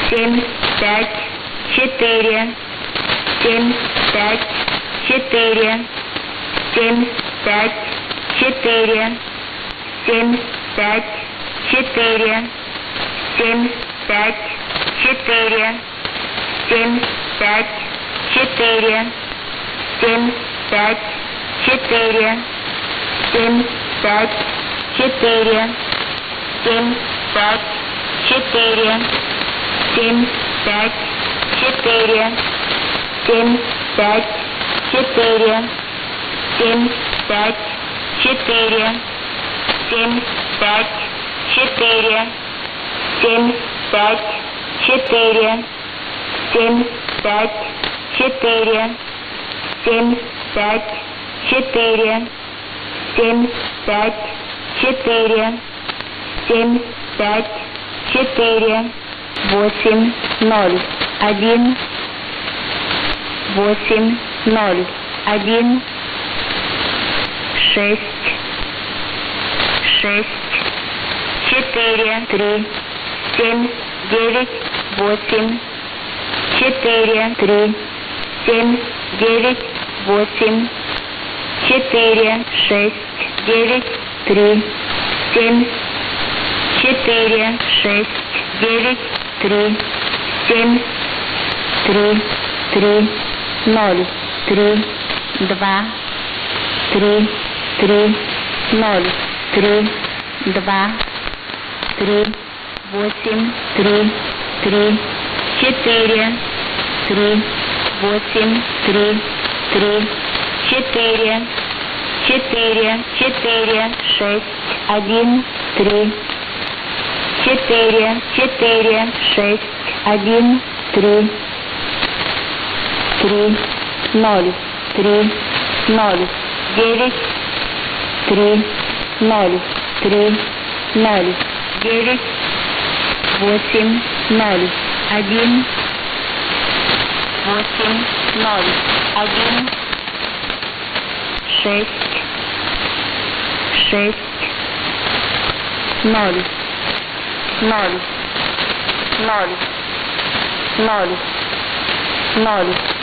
семь, пять, четыре, семь, пять, четыре, семь, пять, четыре, семь, пять, четыре, семь, пять, четыре, семь, пять, четыре, семь, пять, четыре, семь, пять, четыре, семь, пять, четыре, семь, пять, четыре, семь, пять, четыре, семь, пять, четыре, семь, пять, четыре, семь, пять, четыре, семь, пять, четыре, семь, пять, четыре, семь, пять, четыре, семь, пять, четыре, 8, 0, 1, 8, 0, 1, 6, 6, 4, 3, 7, 9, 8, 4, 3, 7, 9, 8, 4, 6, 9, 3, 7, 4, 6, 9, 3, 7, 3, 3, 0, 3, 2, 3, 3, 0, 3, 2, 3, 8, 3, 3, 4, 3, 8, 3, 3, 4, 4, 4, 6, 1, 3, 4, 4, 6, 1, 3, 3, 0, 3, 0, 9, 3, 0, 3, 0, 9, 8, 0, 1, 8, 0, 1, 6, 6, 0, 0, 0, 0, 0.